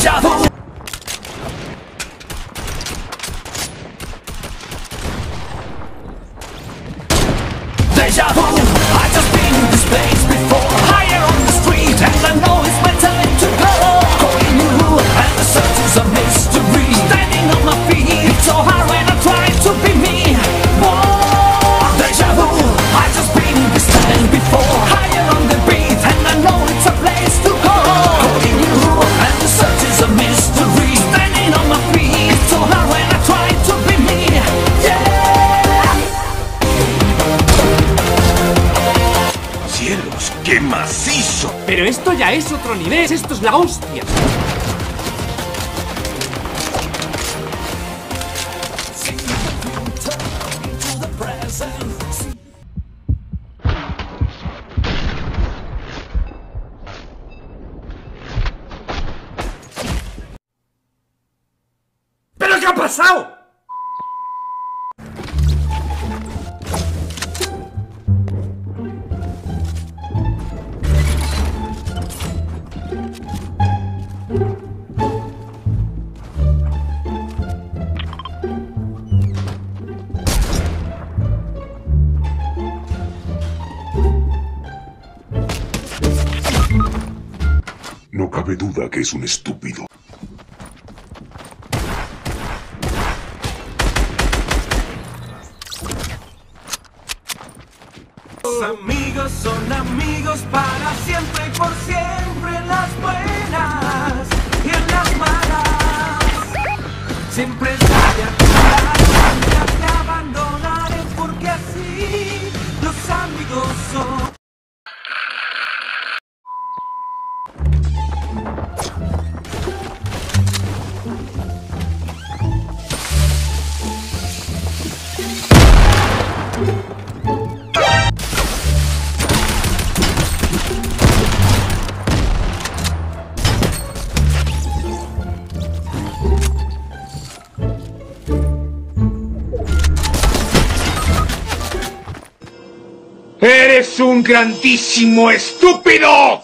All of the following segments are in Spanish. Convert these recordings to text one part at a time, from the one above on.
Deja vu. Deja vu. I just been in this place before. Higher on the street, and I know it's my time to go. Calling you, and the search is a mystery. Standing on my feet, it's so hard when I try to be me. Whoa. Deja vu. I just been in this place before. Higher on the beat, and I know it's a place to go. Calling you, and the search is a mystery. Standing on my feet, it's so hard when I try to be me. ¡Cielos, qué macizo! Pero esto ya es otro nivel, esto es la hostia. ¿Pero qué ha pasado? No cabe duda que es un estúpido. Los amigos son amigos para siempre y por siempre, en las buenas y en las malas. Siempre estaré a tu lado, nunca te abandonaré, porque así los amigos son. ¡Eres un grandísimo estúpido!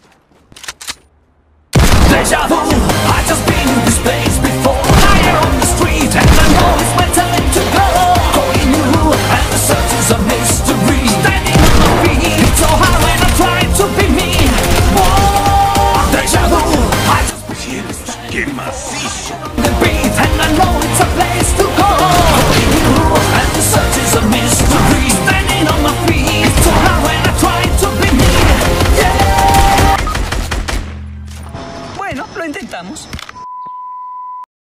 Deja vu, I just been in this place before. Higher on the street, and I know it's my time to go. Calling you, and the search is a mystery. Standing on my feet, it's so hard when I try to be me. Whoa, deja vu, I just been ¡Cielos, qué macizo! in the beat, and I know it's a place to go. Calling you, and the search is a mystery. Standing on my feet, it's so hard when I try to be me. Yeah. Bueno, lo intentamos.